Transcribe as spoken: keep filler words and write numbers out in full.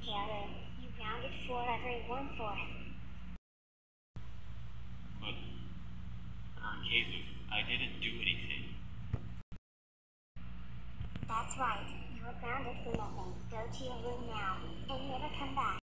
Caillou, you grounded forever one fourth. But, Colonel Caillou, I didn't do anything. That's right. You were grounded for nothing. Go to your room now, and never come back.